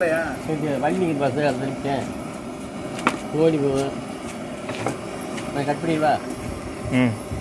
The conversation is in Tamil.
சரி வள்ளி பஸ் அது இருக்கேன் ஓடி போவேன் நான் கட் பண்ணிடுவா.